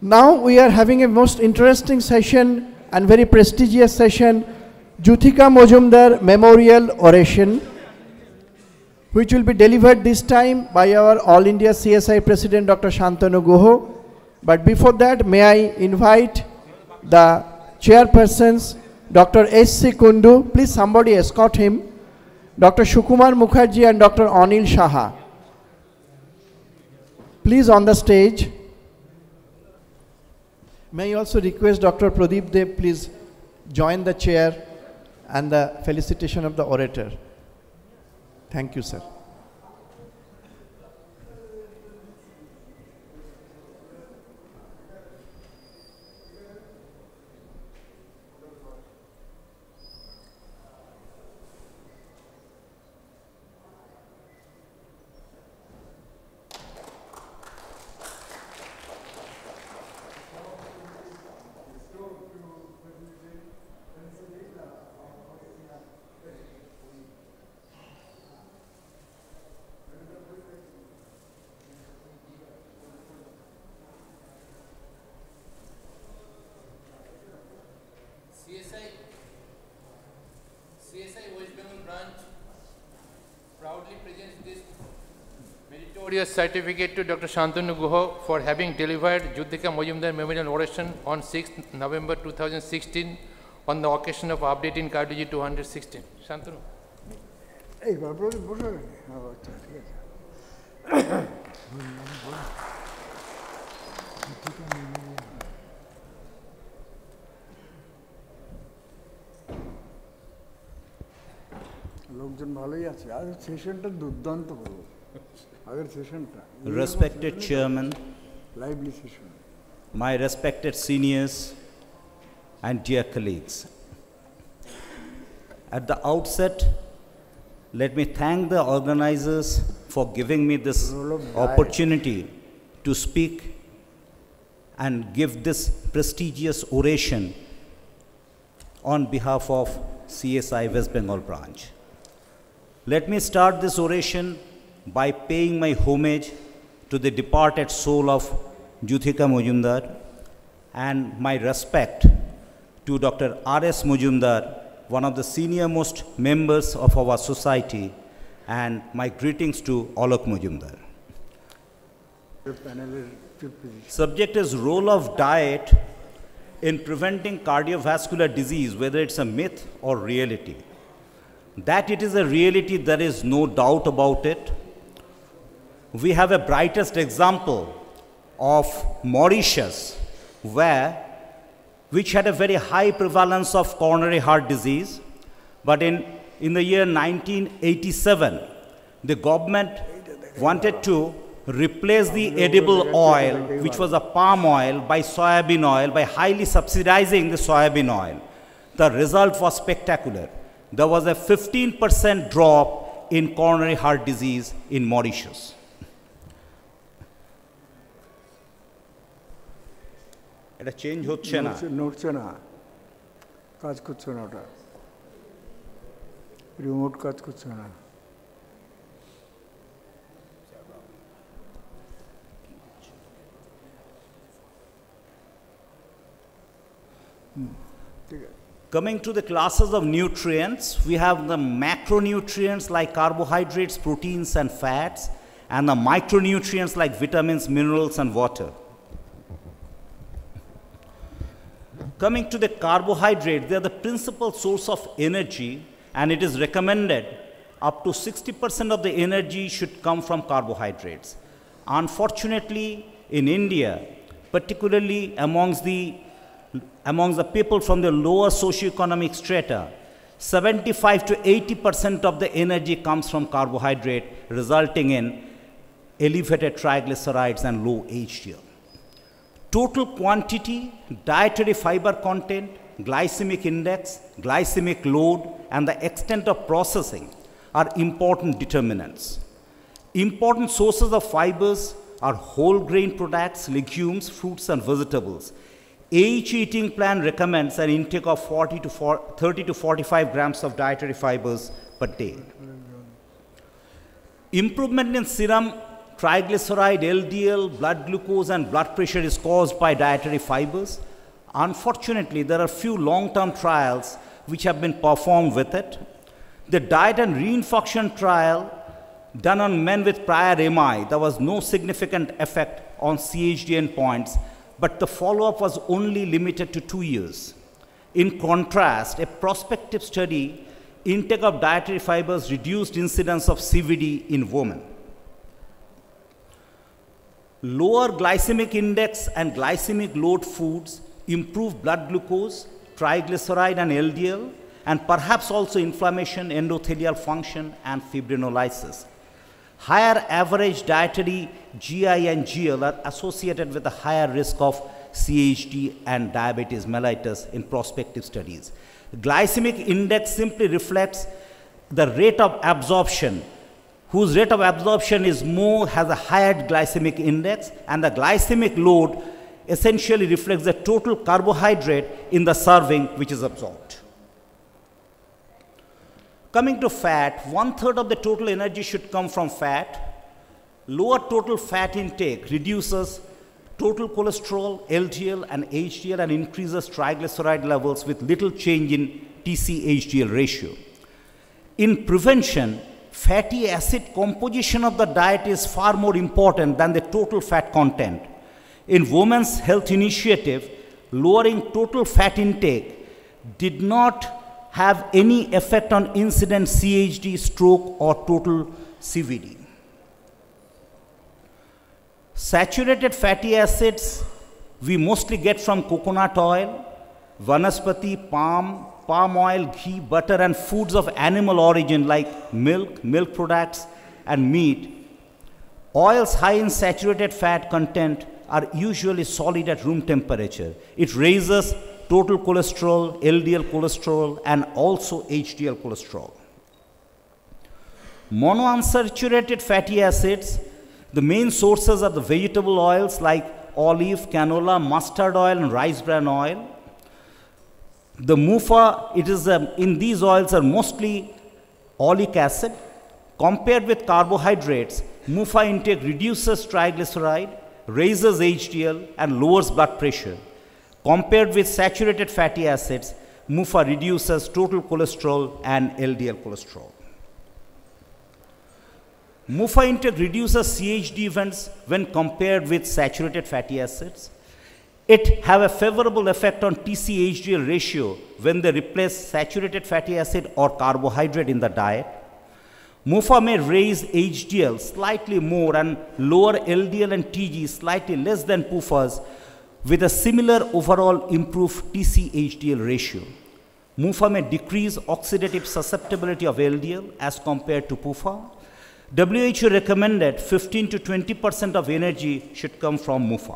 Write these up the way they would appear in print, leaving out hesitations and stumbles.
Now we are having a most interesting session and very prestigious session, Juthika Majumdar Memorial Oration, which will be delivered this time by our All India CSI President Dr. Shantanu Guha. But before that, may I invite the chairpersons, Dr. S.C. Kundu, please somebody escort him, Dr. Shukumar Mukherjee and Dr. Anil Shaha. Please on the stage. May I also request Dr. Pradeep Dev, please join the chair and the felicitation of the orator. Thank you, sir. CSI West Bengal branch proudly presents this meritorious certificate to Dr. Shantanu Guha for having delivered Juthika Majumdar Memorial Oration on 6th November 2016 on the occasion of updating Cardiology 216. Shantanu. Respected Chairman, my respected seniors and dear colleagues, at the outset, let me thank the organizers for giving me this opportunity to speak and give this prestigious oration on behalf of CSI West Bengal branch. Let me start this oration by paying my homage to the departed soul of Juthika Majumdar and my respect to Dr. R.S. Majumdar, one of the senior most members of our society, and my greetings to Alok Majumdar. Subject is role of diet in preventing cardiovascular disease, whether it's a myth or reality. That it is a reality, there is no doubt about it. We have a brightest example of Mauritius, which had a very high prevalence of coronary heart disease. But in the year 1987, the government wanted to replace the edible oil, which was a palm oil, by soybean oil, by highly subsidizing the soybean oil. The result was spectacular. There was a 15% drop in coronary heart disease in Mauritius. এটা change হচ্ছে না, নড়ছে না, কাজ করছে না, ওটা remote কাজ করছে না। Coming to the classes of nutrients, we have the macronutrients like carbohydrates, proteins, and fats, and the micronutrients like vitamins, minerals, and water. Coming to the carbohydrate, they are the principal source of energy, and it is recommended up to 60% of the energy should come from carbohydrates. Unfortunately, in India, particularly amongst the people from the lower socioeconomic strata, 75 to 80% of the energy comes from carbohydrate, resulting in elevated triglycerides and low HDL. Total quantity, dietary fiber content, glycemic index, glycemic load, and the extent of processing are important determinants. Important sources of fibers are whole grain products, legumes, fruits, and vegetables. Each eating plan recommends an intake of 30 to 45 grams of dietary fibers per day. Improvement in serum triglyceride, LDL, blood glucose, and blood pressure is caused by dietary fibers. Unfortunately, there are few long-term trials which have been performed with it. The diet and reinfection trial done on men with prior MI, there was no significant effect on CHD endpoints, but the follow-up was only limited to 2 years. In contrast, a prospective study, intake of dietary fibers reduced incidence of CVD in women. Lower glycemic index and glycemic load foods improve blood glucose, triglyceride and LDL, and perhaps also inflammation, endothelial function, and fibrinolysis. Higher average dietary GI and GL are associated with a higher risk of CHD and diabetes mellitus in prospective studies. Glycemic index simply reflects the rate of absorption, whose rate of absorption is more, has a higher glycemic index, and the glycemic load essentially reflects the total carbohydrate in the serving which is absorbed. Coming to fat, 1/3 of the total energy should come from fat. Lower total fat intake reduces total cholesterol, LDL, and HDL, and increases triglyceride levels with little change in TC-HDL ratio. In prevention, fatty acid composition of the diet is far more important than the total fat content. In Women's Health Initiative, lowering total fat intake did not have any effect on incident CHD, stroke, or total CVD. Saturated fatty acids we mostly get from coconut oil, vanaspati, palm oil, ghee, butter, and foods of animal origin like milk, milk products, and meat. Oils high in saturated fat content are usually solid at room temperature. It raises total cholesterol, LDL cholesterol, and also HDL cholesterol. Monounsaturated fatty acids, the main sources are the vegetable oils like olive, canola, mustard oil, and rice bran oil. The MUFA, in these oils are mostly oleic acid. Compared with carbohydrates, MUFA intake reduces triglyceride, raises HDL, and lowers blood pressure. Compared with saturated fatty acids, MUFA reduces total cholesterol and LDL cholesterol. MUFA intake reduces CHD events when compared with saturated fatty acids. It have a favorable effect on TC-HDL ratio when they replace saturated fatty acid or carbohydrate in the diet. MUFA may raise HDL slightly more and lower LDL and TG slightly less than PUFAs with a similar overall improved TC-HDL ratio. MUFA may decrease oxidative susceptibility of LDL as compared to PUFA. WHO recommended 15 to 20% of energy should come from MUFA.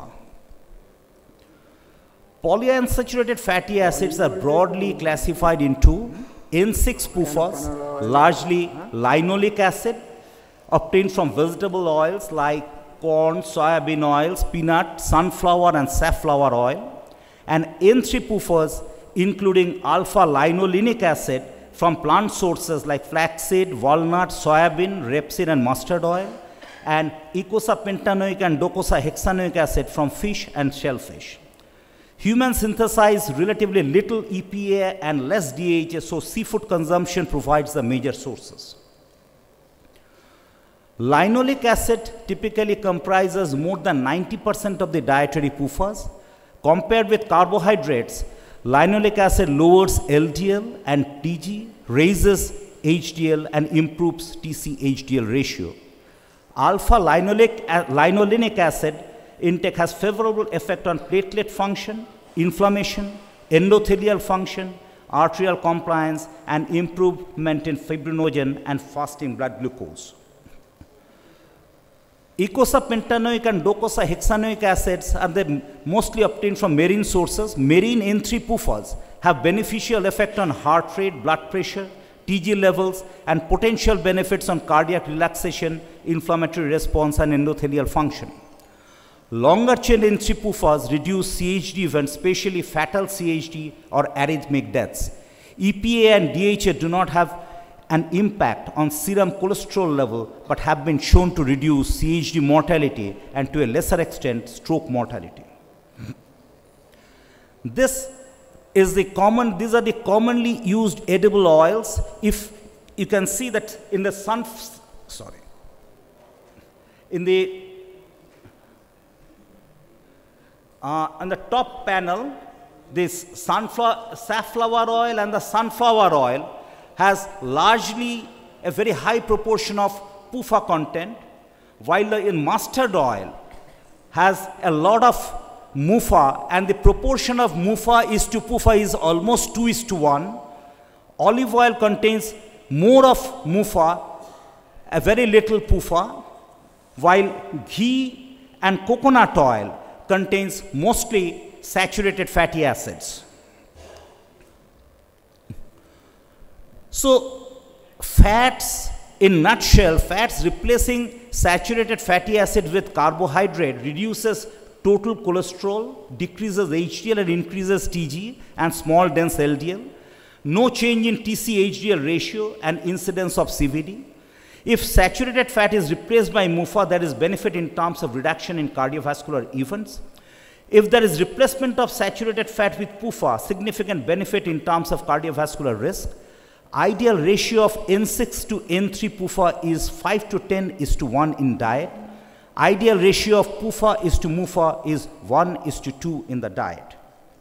Polyunsaturated fatty acids are broadly classified into N6 PUFAs, largely linoleic acid, obtained from vegetable oils like corn, soybean oils, peanut, sunflower, and safflower oil, and N3 PUFAs, including alpha-linolenic acid from plant sources like flaxseed, walnut, soybean, rapeseed, and mustard oil, and eicosapentaenoic and docosahexaenoic acid from fish and shellfish. Humans synthesize relatively little EPA and less DHA, so seafood consumption provides the major sources. Linoleic acid typically comprises more than 90% of the dietary PUFAs. Compared with carbohydrates, linoleic acid lowers LDL and TG, raises HDL, and improves TC-HDL ratio. Alpha-linolenic acid intake has favorable effect on platelet function, inflammation, endothelial function, arterial compliance, and improvement in fibrinogen and fasting blood glucose. Eicosapentaenoic and docosahexaenoic acids are mostly obtained from marine sources. Marine N3 PUFAs have beneficial effect on heart rate, blood pressure, TG levels, and potential benefits on cardiac relaxation, inflammatory response, and endothelial function. Longer chain N3 PUFAs reduce CHD events, especially fatal CHD or arrhythmic deaths. EPA and DHA do not have an impact on serum cholesterol level, but have been shown to reduce CHD mortality and to a lesser extent stroke mortality. These are the commonly used edible oils. If you can see that in the on the top panel, this safflower oil and the sunflower oil has largely a very high proportion of PUFA content, while the mustard oil has a lot of MUFA, and the proportion of MUFA is to PUFA is almost 2:1. Olive oil contains more of MUFA, a very little PUFA, while ghee and coconut oil contains mostly saturated fatty acids. So, fats, in nutshell, fats replacing saturated fatty acids with carbohydrate reduces total cholesterol, decreases HDL and increases TG and small dense LDL. No change in TC-HDL ratio and incidence of CVD. If saturated fat is replaced by MUFA, there is benefit in terms of reduction in cardiovascular events. If there is replacement of saturated fat with PUFA, significant benefit in terms of cardiovascular risk. Ideal ratio of N6 to N3 PUFA is 5 to 10:1 in diet. Ideal ratio of PUFA is to MUFA is 1:2 in the diet.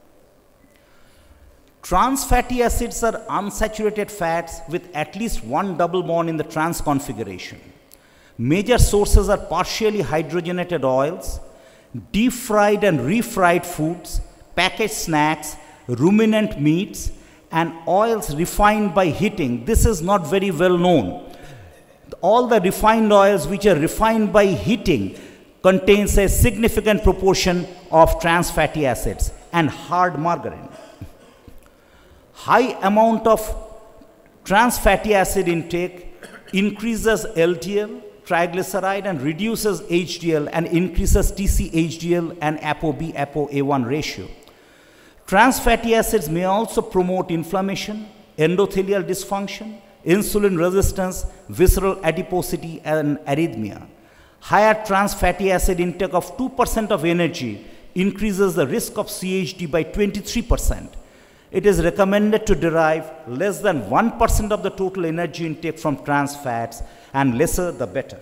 Trans fatty acids are unsaturated fats with at least one double bond in the trans configuration. Major sources are partially hydrogenated oils, deep fried and refried foods, packaged snacks, ruminant meats, and oils refined by heating. This is not very well known. All the refined oils which are refined by heating contains a significant proportion of trans fatty acids and hard margarine. High amount of trans fatty acid intake increases LDL, triglyceride, and reduces HDL and increases TC-HDL and ApoB, ApoA1 ratio. Trans fatty acids may also promote inflammation, endothelial dysfunction, insulin resistance, visceral adiposity, and arrhythmia. Higher trans fatty acid intake of 2% of energy increases the risk of CHD by 23%. It is recommended to derive less than 1% of the total energy intake from trans fats, and lesser the better.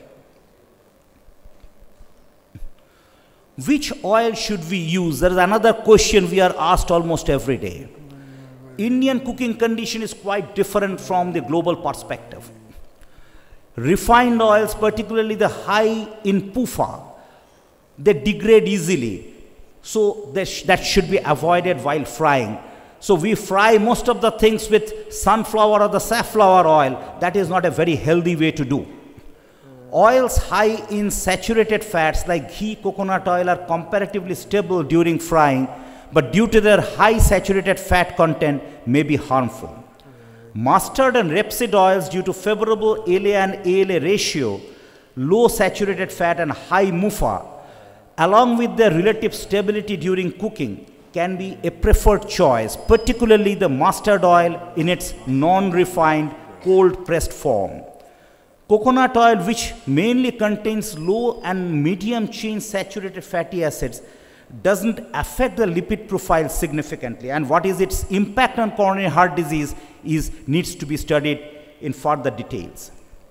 Which oil should we use? There is another question we are asked almost every day. Indian cooking condition is quite different from the global perspective. Refined oils, particularly the high in PUFA, they degrade easily. So that should be avoided while frying. So we fry most of the things with sunflower or the safflower oil. That is not a very healthy way to do. Oils high in saturated fats like ghee, coconut oil are comparatively stable during frying, but due to their high saturated fat content may be harmful. Mustard and rapeseed oils, due to favorable LA and ALA ratio, low saturated fat and high MUFA, along with their relative stability during cooking, can be a preferred choice, particularly the mustard oil in its non-refined cold pressed form. Coconut oil, which mainly contains low and medium chain saturated fatty acids, doesn't affect the lipid profile significantly, and what is its impact on coronary heart disease needs to be studied in further details.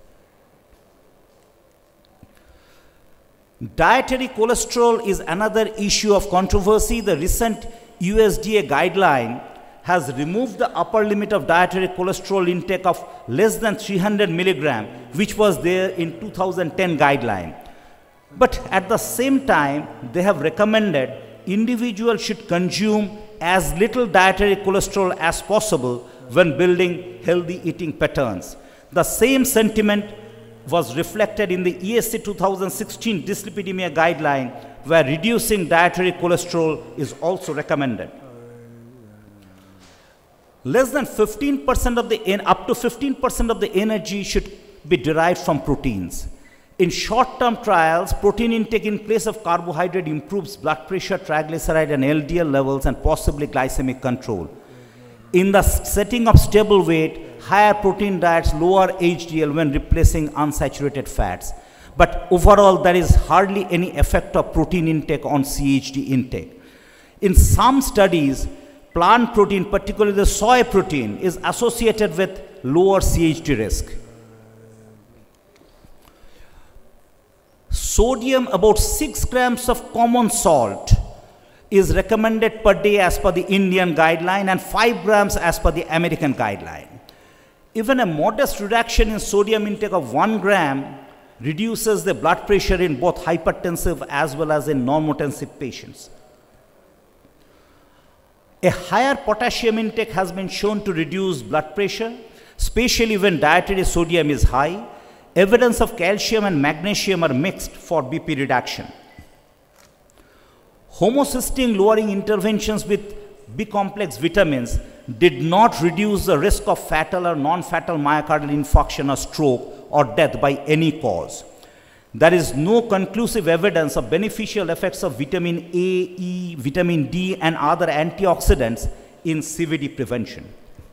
Dietary cholesterol is another issue of controversy. The recent USDA guideline has removed the upper limit of dietary cholesterol intake of less than 300 milligram, which was there in 2010 guideline. But at the same time, they have recommended individuals should consume as little dietary cholesterol as possible when building healthy eating patterns. The same sentiment was reflected in the ESC 2016 dyslipidemia guideline, where reducing dietary cholesterol is also recommended. Less than 15% of up to 15% of the energy should be derived from proteins. In short-term trials, protein intake in place of carbohydrate improves blood pressure, triglyceride, and LDL levels, and possibly glycemic control. In the setting of stable weight, higher protein diets lower HDL when replacing unsaturated fats. But overall, there is hardly any effect of protein intake on CHD intake. In some studies, plant protein, particularly the soy protein, is associated with lower CHD risk. Sodium, about 6 grams of common salt, is recommended per day as per the Indian guideline and 5 grams as per the American guideline. Even a modest reduction in sodium intake of 1 gram reduces the blood pressure in both hypertensive as well as in normotensive patients. A higher potassium intake has been shown to reduce blood pressure, especially when dietary sodium is high. Evidence of calcium and magnesium are mixed for BP reduction. Homocysteine lowering interventions with B-complex vitamins did not reduce the risk of fatal or non-fatal myocardial infarction or stroke or death by any cause. There is no conclusive evidence of beneficial effects of vitamin A, E, vitamin D and other antioxidants in CVD prevention.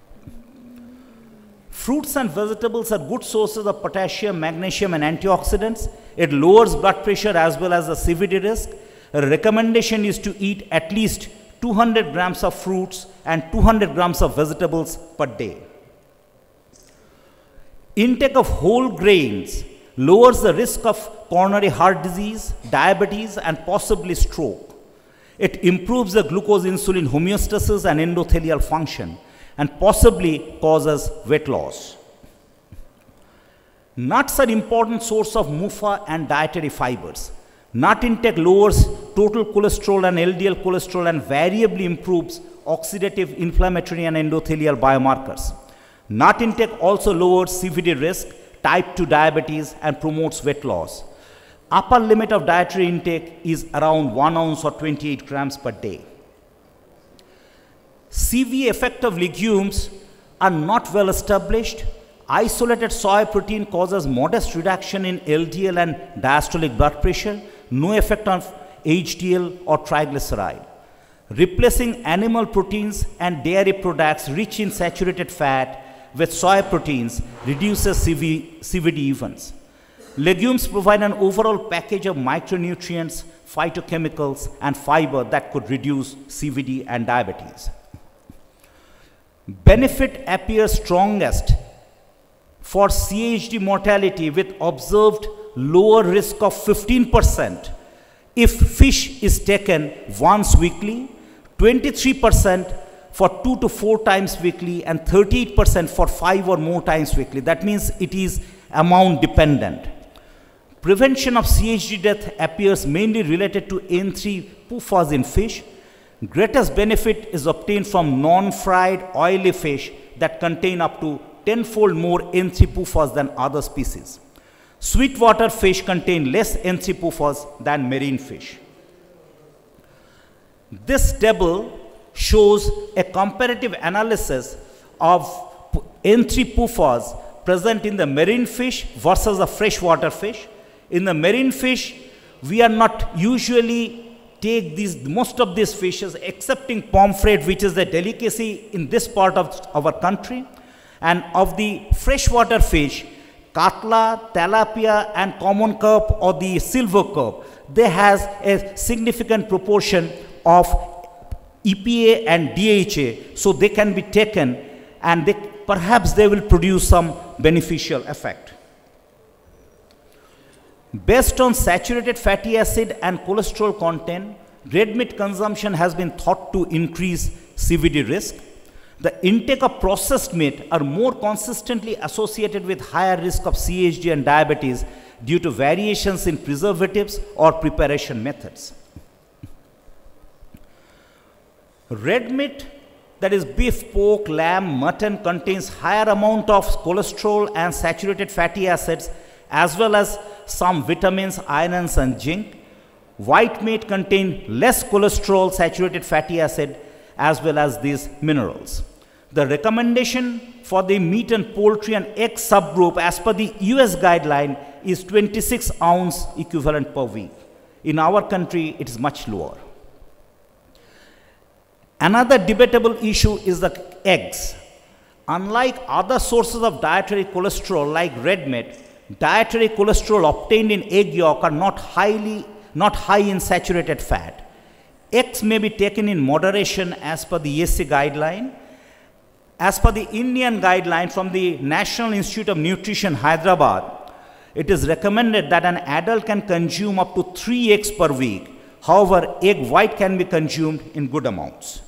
Fruits and vegetables are good sources of potassium, magnesium and antioxidants. It lowers blood pressure as well as the CVD risk. A recommendation is to eat at least 200 grams of fruits and 200 grams of vegetables per day. Intake of whole grains lowers the risk of coronary heart disease, diabetes and possibly stroke. It improves the glucose-insulin homeostasis and endothelial function and possibly causes weight loss. Nuts are important source of MUFA and dietary fibers. Nut intake lowers total cholesterol and LDL cholesterol and variably improves oxidative, inflammatory and endothelial biomarkers. Nut intake also lowers CVD risk, type 2 diabetes and promotes weight loss. Upper limit of dietary intake is around 1 ounce or 28 grams per day. CV effect of legumes are not well established. Isolated soy protein causes modest reduction in LDL and diastolic blood pressure, no effect on HDL or triglyceride. Replacing animal proteins and dairy products rich in saturated fat with soy proteins reduces CVD events. Legumes provide an overall package of micronutrients, phytochemicals, and fiber that could reduce CVD and diabetes. Benefit appears strongest for CHD mortality with observed lower risk of 15% if fish is taken once weekly, 23% for 2 to 4 times weekly, and 38% for 5 or more times weekly. That means it is amount dependent. Prevention of CHD death appears mainly related to N3 PUFAs in fish. Greatest benefit is obtained from non-fried oily fish that contain up to 10-fold more N3 PUFAs than other species. Sweetwater fish contain less N3 PUFAs than marine fish. This table shows a comparative analysis of N3 PUFAs present in the marine fish versus the freshwater fish. In the marine fish, we are not usually take most of these fishes, excepting pomfret, which is a delicacy in this part of our country. And of the freshwater fish, katla, tilapia, and common carp or the silver carp, they has a significant proportion of EPA and DHA, so they can be taken and perhaps they will produce some beneficial effect. Based on saturated fatty acid and cholesterol content, red meat consumption has been thought to increase CVD risk. The intake of processed meat are more consistently associated with higher risk of CHD and diabetes due to variations in preservatives or preparation methods. Red meat, that is beef, pork, lamb, mutton, contains higher amount of cholesterol and saturated fatty acids as well as some vitamins, irons and zinc. White meat contains less cholesterol, saturated fatty acid as well as these minerals. The recommendation for the meat and poultry and egg subgroup as per the US guideline is 26 ounce equivalent per week. In our country, it is much lower. Another debatable issue is the eggs. Unlike other sources of dietary cholesterol like red meat, dietary cholesterol obtained in egg yolk are not high in saturated fat. Eggs may be taken in moderation as per the ESC guideline. As per the Indian guideline from the National Institute of Nutrition, Hyderabad, it is recommended that an adult can consume up to 3 eggs per week. However, egg white can be consumed in good amounts.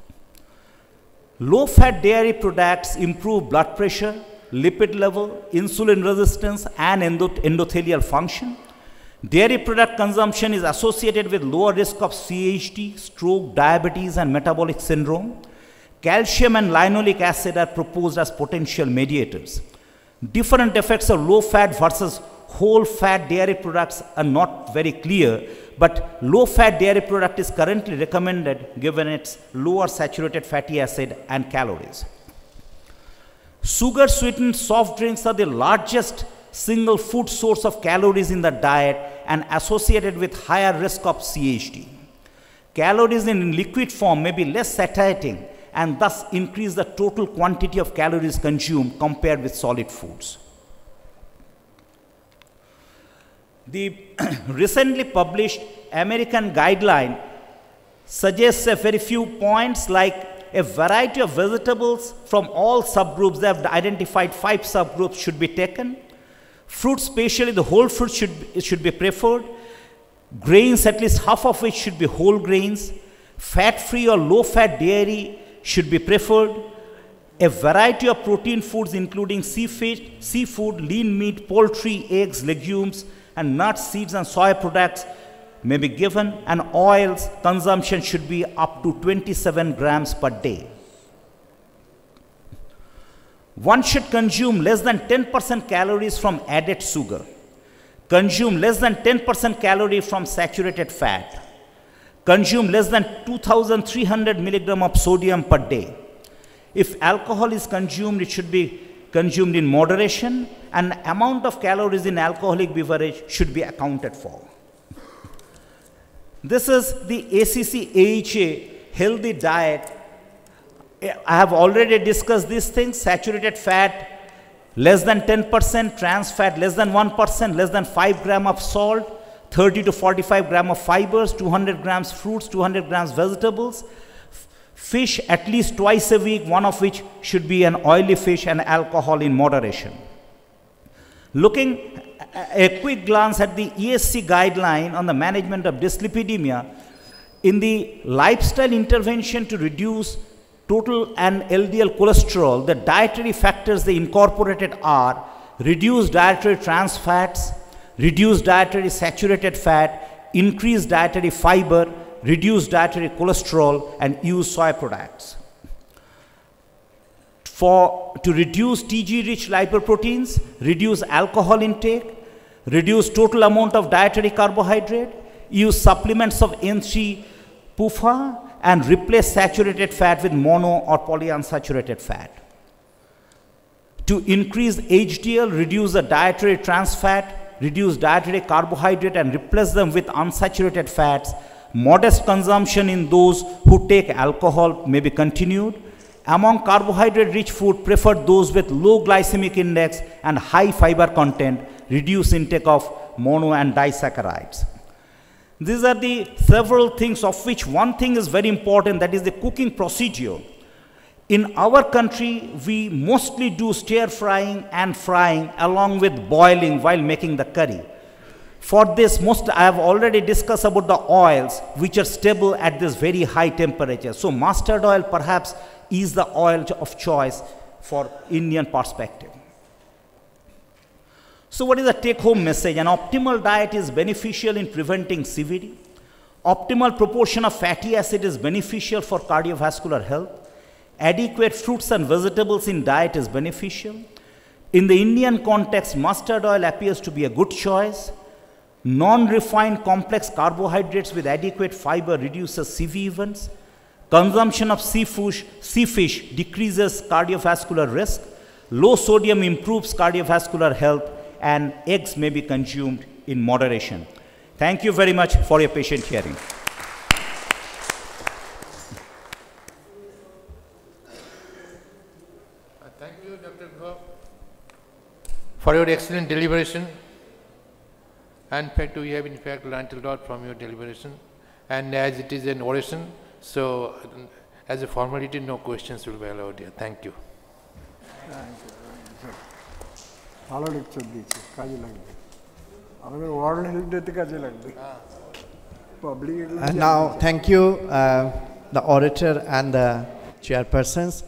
Low-fat dairy products improve blood pressure, lipid level, insulin resistance, and endothelial function. Dairy product consumption is associated with lower risk of CHD, stroke, diabetes, and metabolic syndrome. Calcium and linoleic acid are proposed as potential mediators. Different effects of low-fat versus whole-fat dairy products are not very clear, but low-fat dairy product is currently recommended given its lower saturated fatty acid and calories. Sugar-sweetened soft drinks are the largest single food source of calories in the diet and associated with higher risk of CHD. Calories in liquid form may be less satiating and thus increase the total quantity of calories consumed compared with solid foods. The recently published American guideline suggests a very few points like a variety of vegetables from all subgroups. They have identified 5 subgroups should be taken. Fruits, especially the whole fruits, should be preferred. Grains, at least half of which should be whole grains. Fat-free or low-fat dairy should be preferred. A variety of protein foods including seafood, lean meat, poultry, eggs, legumes, and nuts, seeds, and soy products may be given, and oils consumption should be up to 27 grams per day. One should consume less than 10% calories from added sugar. Consume less than 10% calorie from saturated fat. Consume less than 2,300 milligram of sodium per day. If alcohol is consumed, it should be consumed in moderation, and amount of calories in alcoholic beverage should be accounted for. This is the ACC-AHA healthy diet. I have already discussed these things: saturated fat less than 10%, trans fat less than 1%, less than 5 grams of salt, 30 to 45 grams of fibers, 200 grams fruits, 200 grams vegetables, fish at least twice a week, one of which should be an oily fish, and alcohol in moderation. Looking a quick glance at the ESC guideline on the management of dyslipidemia, in the lifestyle intervention to reduce total and LDL cholesterol, the dietary factors they incorporated are reduced dietary trans fats, reduced dietary saturated fat, increased dietary fiber, reduced dietary cholesterol, and use soy products. To reduce TG-rich lipoproteins, reduce alcohol intake, reduce total amount of dietary carbohydrate, use supplements of N3 PUFA, and replace saturated fat with mono or polyunsaturated fat. To increase HDL, reduce the dietary trans fat, reduce dietary carbohydrate, and replace them with unsaturated fats. Modest consumption in those who take alcohol may be continued. Among carbohydrate-rich food, prefer those with low glycemic index and high fiber content. Reduce intake of mono and disaccharides. These are the several things, of which one thing is very important, that is the cooking procedure. In our country, we mostly do stir frying and frying along with boiling while making the curry. For this, I have already discussed about the oils which are stable at this very high temperature. So mustard oil perhaps is the oil of choice for Indian perspective. So what is the take-home message? An optimal diet is beneficial in preventing CVD. Optimal proportion of fatty acid is beneficial for cardiovascular health. Adequate fruits and vegetables in diet is beneficial. In the Indian context, mustard oil appears to be a good choice. Non-refined complex carbohydrates with adequate fiber reduces CV events. Consumption of sea fish decreases cardiovascular risk. Low sodium improves cardiovascular health, and eggs may be consumed in moderation. Thank you very much for your patient hearing. for your excellent deliberation. And in fact, we have in fact learned a lot from your deliberation. And as it is an oration, so as a formality, no questions will be allowed here. Thank you. ভালো lecture দিয়েছে, কাজে লাগবে। আমাদের world health ডেতে কাজে লাগবে। Public And now, thank you, the orator and the chairpersons.